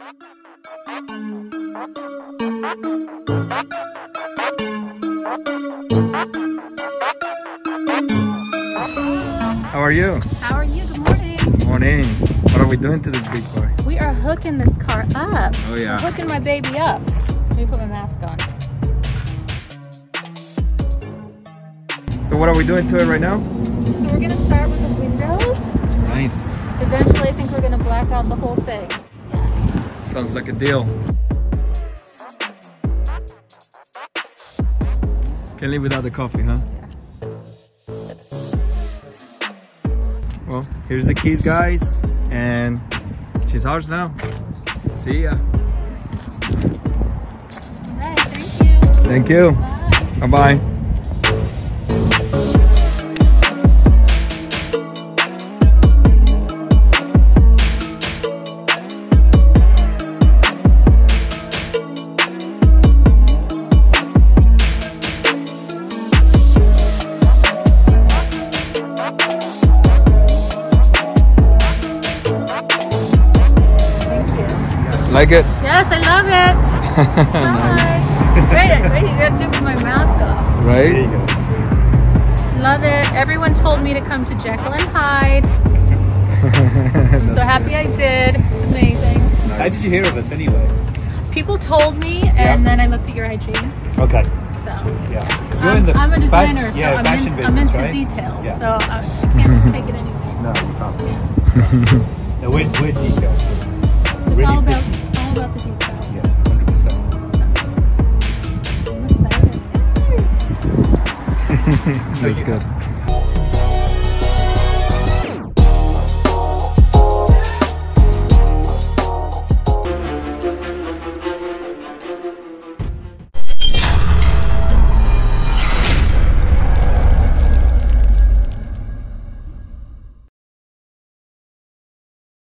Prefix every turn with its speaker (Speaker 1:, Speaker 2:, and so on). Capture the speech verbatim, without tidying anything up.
Speaker 1: How are you?
Speaker 2: How are you? Good morning.
Speaker 1: Morning. What are we doing to this big boy?
Speaker 2: We are hooking this car up.
Speaker 1: Oh yeah.
Speaker 2: We're hooking my baby up. Let me put my mask on.
Speaker 1: So what are we doing to it right now?
Speaker 2: So we're gonna start with the windows.
Speaker 1: Nice.
Speaker 2: Eventually I think we're gonna black out the whole thing. Yes.
Speaker 1: Sounds like a deal. Can't live without the coffee, huh? Well, here's the keys, guys, and she's ours now. See ya.
Speaker 2: Alright, thank you.
Speaker 1: Thank you.
Speaker 2: Bye.
Speaker 1: Bye-bye. Like it?
Speaker 2: Yes, I love it.
Speaker 1: Nice.
Speaker 2: Wait, wait, you gotta do it with my mask off.
Speaker 1: Right?
Speaker 3: There you go.
Speaker 2: Love it. Everyone told me to come to Jekyll and Hyde. I'm so happy I did. It's amazing.
Speaker 3: How did you hear of us anyway?
Speaker 2: People told me, and
Speaker 3: Yeah.
Speaker 2: then I looked at your I G.
Speaker 3: Okay.
Speaker 2: So
Speaker 3: Yeah. You're
Speaker 2: I'm,
Speaker 3: in the
Speaker 2: I'm a
Speaker 3: fa-
Speaker 2: designer, so
Speaker 3: yeah,
Speaker 2: I'm,
Speaker 3: fashion
Speaker 2: in,
Speaker 3: business,
Speaker 2: I'm into
Speaker 3: right?
Speaker 2: details.
Speaker 3: Yeah.
Speaker 2: So I, I can't just take it anywhere.
Speaker 3: No, you can't.
Speaker 2: Yeah.
Speaker 3: No, we're, we're detailed.